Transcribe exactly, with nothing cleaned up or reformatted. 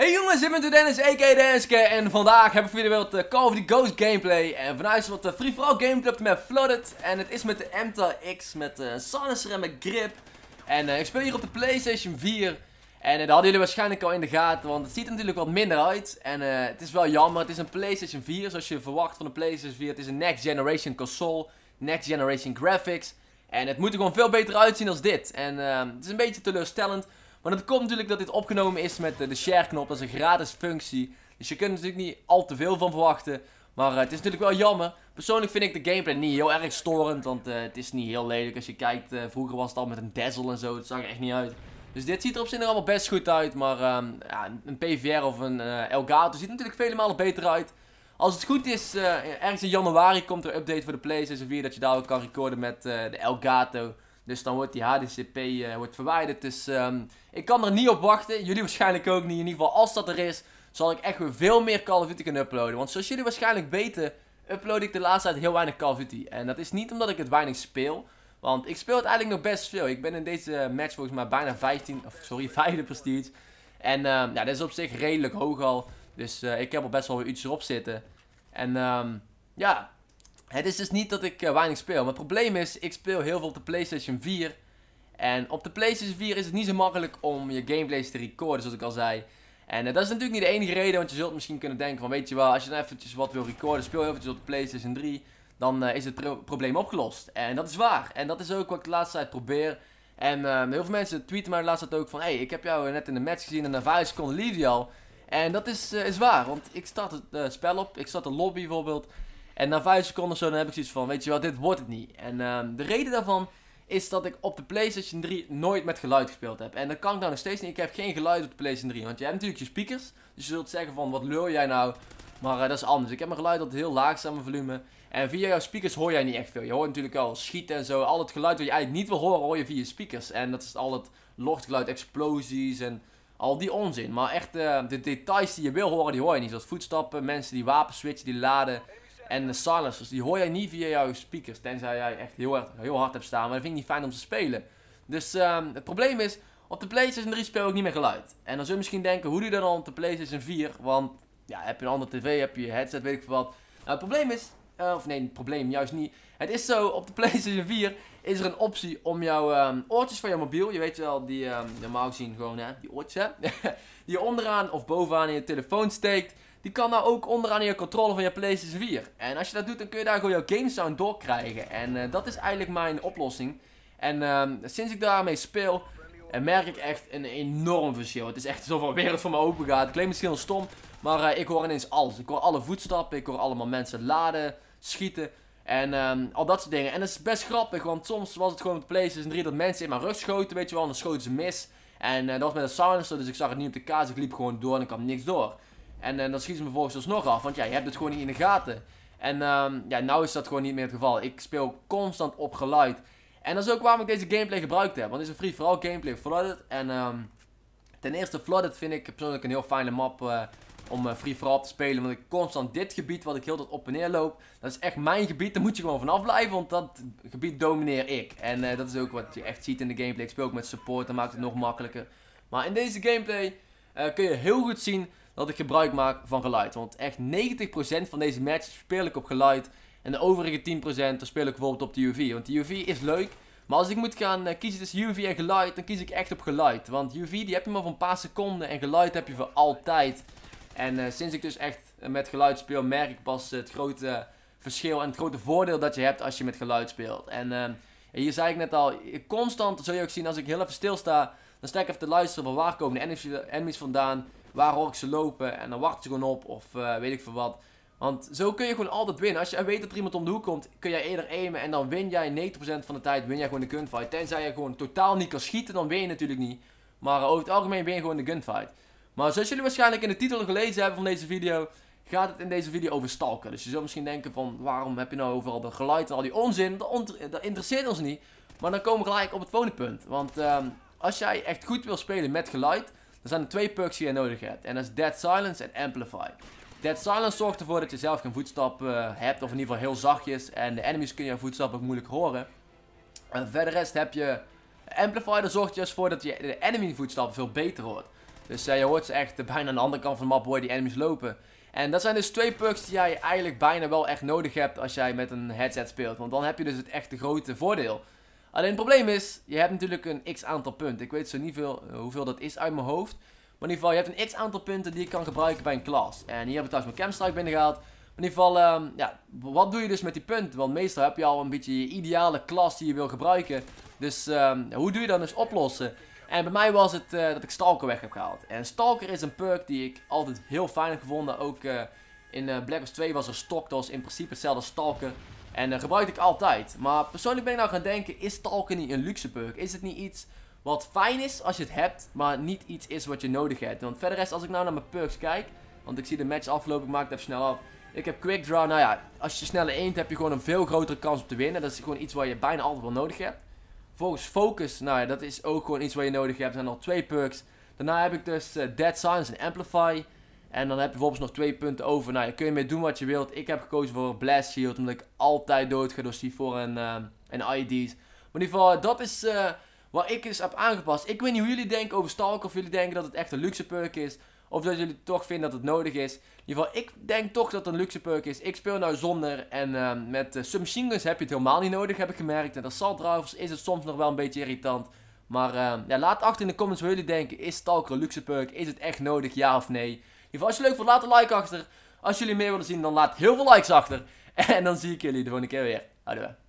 Hey jongens, ik ben Dennis, a k a Denniske, en vandaag heb ik voor jullie weer wat uh, Call of Duty Ghost gameplay. En vandaag is wat uh, free for all gameplay op de map Flooded. En het is met de M T X, met uh, Silencer en met Grip. En uh, ik speel hier op de PlayStation vier. En uh, dat hadden jullie waarschijnlijk al in de gaten, want het ziet er natuurlijk wat minder uit. En uh, het is wel jammer, het is een PlayStation vier, zoals je verwacht van de PlayStation vier. Het is een next generation console, next generation graphics. En het moet er gewoon veel beter uitzien als dit. En uh, het is een beetje teleurstellend. Maar dat komt natuurlijk dat dit opgenomen is met uh, de share knop. Dat is een gratis functie. Dus je kunt er natuurlijk niet al te veel van verwachten. Maar uh, het is natuurlijk wel jammer. Persoonlijk vind ik de gameplay niet heel erg storend. Want uh, het is niet heel lelijk. Als je kijkt, uh, vroeger was het al met een dazzle en zo. Dat zag er echt niet uit. Dus dit ziet er op zich nog allemaal best goed uit. Maar um, ja, een P V R of een uh, Elgato ziet er natuurlijk vele malen beter uit. Als het goed is, uh, ergens in januari komt er een update voor de PlayStation vier. Dat je daar ook kan recorden met uh, de Elgato. Dus dan wordt die H D C P uh, wordt verwijderd. Dus um, ik kan er niet op wachten. Jullie waarschijnlijk ook niet. In ieder geval, als dat er is, zal ik echt weer veel meer Call of Duty kunnen uploaden. Want zoals jullie waarschijnlijk weten, upload ik de laatste tijd heel weinig Call of Duty. En dat is niet omdat ik het weinig speel. Want ik speel het eigenlijk nog best veel. Ik ben in deze match volgens mij bijna vijftien, of sorry, vijfde prestige. En uh, ja, dat is op zich redelijk hoog al. Dus uh, ik heb al best wel weer iets erop zitten. En um, ja... Het is dus niet dat ik uh, weinig speel. Maar het probleem is, ik speel heel veel op de PlayStation vier. En op de PlayStation vier is het niet zo makkelijk om je gameplays te recorden, zoals ik al zei. En uh, dat is natuurlijk niet de enige reden, want je zult misschien kunnen denken van, weet je wel, als je dan eventjes wat wil recorden, speel eventjes op de PlayStation drie. Dan uh, is het pro probleem opgelost. En dat is waar. En dat is ook wat ik de laatste tijd probeer. En uh, heel veel mensen tweeten mij de laatste tijd ook van, hé, hey, ik heb jou net in de match gezien en na vijf seconden lief je al. En dat is, uh, is waar, want ik start het uh, spel op, ik start de lobby bijvoorbeeld. En na vijf seconden zo, dan heb ik zoiets van, weet je wel, dit wordt het niet. En uh, de reden daarvan is dat ik op de PlayStation drie nooit met geluid gespeeld heb. En dat kan ik nou nog steeds niet. Ik heb geen geluid op de PlayStation drie. Want je hebt natuurlijk je speakers. Dus je zult zeggen van, wat lul jij nou? Maar uh, dat is anders. Ik heb mijn geluid altijd heel laag staan, mijn volume. En via jouw speakers hoor jij niet echt veel. Je hoort natuurlijk al schieten en zo. Al het geluid wat je eigenlijk niet wil horen, hoor je via je speakers. En dat is al het luchtgeluid, explosies en al die onzin. Maar echt uh, de details die je wil horen, die hoor je niet. Zoals voetstappen, mensen die wapens switchen, die laden. En de silencers, die hoor jij niet via jouw speakers. Tenzij jij echt heel hard, heel hard hebt staan. Maar dat vind ik niet fijn om te spelen. Dus um, het probleem is, op de PlayStation drie speel ik niet meer geluid. En dan zul je misschien denken, hoe doe je dat dan op de PlayStation vier? Want ja, heb je een andere tv, heb je je headset, weet ik veel wat. Nou, het probleem is, uh, of nee, het probleem juist niet. Het is zo, op de PlayStation vier is er een optie om jouw um, oortjes van je mobiel. Je weet wel, die um, normaal gezien gewoon, hè, die oortjes hè. Die je onderaan of bovenaan in je telefoon steekt. Die kan nou ook onderaan in je controller van je PlayStation vier. En als je dat doet, dan kun je daar gewoon jouw game sound doorkrijgen. En uh, dat is eigenlijk mijn oplossing. En uh, sinds ik daarmee speel, uh, merk ik echt een enorm verschil. Het is echt alsof er een wereld voor me open gaat. Het klinkt misschien wel stom, maar uh, ik hoor ineens alles. Ik hoor alle voetstappen, ik hoor allemaal mensen laden, schieten. En um, al dat soort dingen. En dat is best grappig, want soms was het gewoon op de PlayStation drie dat mensen in mijn rug schoten, weet je wel. En dan schoten ze mis. En uh, dat was met een silencer, dus ik zag het niet op de kaart. Ik liep gewoon door en ik kwam niks door. En uh, dan schieten ze me vervolgens alsnog af, want ja, je hebt het gewoon niet in de gaten. En um, ja, nou is dat gewoon niet meer het geval. Ik speel constant op geluid. En dat is ook waarom ik deze gameplay gebruikt heb. Want het is een free for all gameplay Flooded. En um, ten eerste Flooded vind ik persoonlijk een heel fijne map uh, om uh, free for all te spelen. Want ik constant dit gebied wat ik heel tijd op en neer loop, dat is echt mijn gebied. Daar moet je gewoon vanaf blijven, want dat gebied domineer ik. En uh, dat is ook wat je echt ziet in de gameplay. Ik speel ook met support, dat maakt het nog makkelijker. Maar in deze gameplay uh, kun je heel goed zien dat ik gebruik maak van geluid. Want echt negentig procent van deze matches speel ik op geluid. En de overige tien procent dan speel ik bijvoorbeeld op de U V. Want de U V is leuk. Maar als ik moet gaan uh, kiezen tussen U V en geluid, dan kies ik echt op geluid. Want U V die heb je maar voor een paar seconden. En geluid heb je voor altijd. En uh, sinds ik dus echt uh, met geluid speel, merk ik pas uh, het grote uh, verschil. En het grote voordeel dat je hebt als je met geluid speelt. En uh, hier zei ik net al, constant zul je ook zien als ik heel even stilsta. Dan sta ik even te luisteren van waar komen de enemies vandaan. Waar hoor ik ze lopen en dan wacht ze gewoon op of uh, weet ik veel wat. Want zo kun je gewoon altijd winnen. Als je weet dat er iemand om de hoek komt, kun jij eerder aimen en dan win jij negentig procent van de tijd win jij gewoon de gunfight. Tenzij je gewoon totaal niet kan schieten, dan win je natuurlijk niet. Maar over het algemeen win je gewoon de gunfight. Maar zoals jullie waarschijnlijk in de titel gelezen hebben van deze video, gaat het in deze video over stalken. Dus je zult misschien denken van, waarom heb je nou overal de geluid en al die onzin? Dat, dat interesseert ons niet. Maar dan komen we gelijk op het volgende punt. Want um, als jij echt goed wil spelen met geluid, dan zijn er twee perks die je nodig hebt. En dat is Dead Silence en Amplify. Dead Silence zorgt ervoor dat je zelf geen voetstappen uh, hebt. Of in ieder geval heel zachtjes. En de enemies kunnen jouw voetstappen ook moeilijk horen. En verder rest heb je Amplify. Dat zorgt juist voor dat je de enemy voetstappen veel beter hoort. Dus uh, je hoort ze echt uh, bijna aan de andere kant van de map hoor je die enemies lopen. En dat zijn dus twee perks die jij eigenlijk bijna wel echt nodig hebt als jij met een headset speelt. Want dan heb je dus het echte grote voordeel. Alleen het probleem is, je hebt natuurlijk een x aantal punten. Ik weet zo niet veel, uh, hoeveel dat is uit mijn hoofd. Maar in ieder geval, je hebt een x aantal punten die je kan gebruiken bij een klas. En hier heb ik trouwens mijn Camstrike binnengehaald. In ieder geval, um, ja, wat doe je dus met die punten? Want meestal heb je al een beetje je ideale klas die je wil gebruiken. Dus um, hoe doe je dat dus oplossen? En bij mij was het uh, dat ik Stalker weg heb gehaald. En Stalker is een perk die ik altijd heel fijn heb gevonden. Ook uh, in uh, Black Ops twee was er Stalk, dat was in principe hetzelfde Stalker. En dat uh, gebruikte ik altijd. Maar persoonlijk ben ik nou gaan denken, is Stalker niet een luxe perk? Is het niet iets wat fijn is als je het hebt, maar niet iets is wat je nodig hebt? Want verder is, als ik nou naar mijn perks kijk, want ik zie de match aflopen, ik maak het even snel af. Ik heb Quick Draw, nou ja, als je snelle aimt heb je gewoon een veel grotere kans om te winnen. Dat is gewoon iets wat je bijna altijd wel nodig hebt. Volgens Focus, nou ja, dat is ook gewoon iets wat je nodig hebt. Er zijn al twee perks. Daarna heb ik dus uh, Dead Silence en Amplify. En dan heb je bijvoorbeeld nog twee punten over. Nou, je kun je mee doen wat je wilt. Ik heb gekozen voor Blast Shield, omdat ik altijd dood ga door C vier en, uh, en I D's. Maar in ieder geval, dat is uh, wat ik eens heb aangepast. Ik weet niet hoe jullie denken over Stalker. Of jullie denken dat het echt een luxe perk is. Of dat jullie toch vinden dat het nodig is. In ieder geval, ik denk toch dat het een luxe perk is. Ik speel nou zonder. En uh, met uh, submachine guns heb je het helemaal niet nodig, heb ik gemerkt. En assault rifles is het soms nog wel een beetje irritant. Maar uh, ja, laat achter in de comments wat jullie denken. Is Stalker een luxe perk? Is het echt nodig, ja of nee? In ieder geval, als je het leuk vond, laat een like achter. Als jullie meer willen zien, dan laat heel veel likes achter. En dan zie ik jullie de volgende keer weer. Adieu.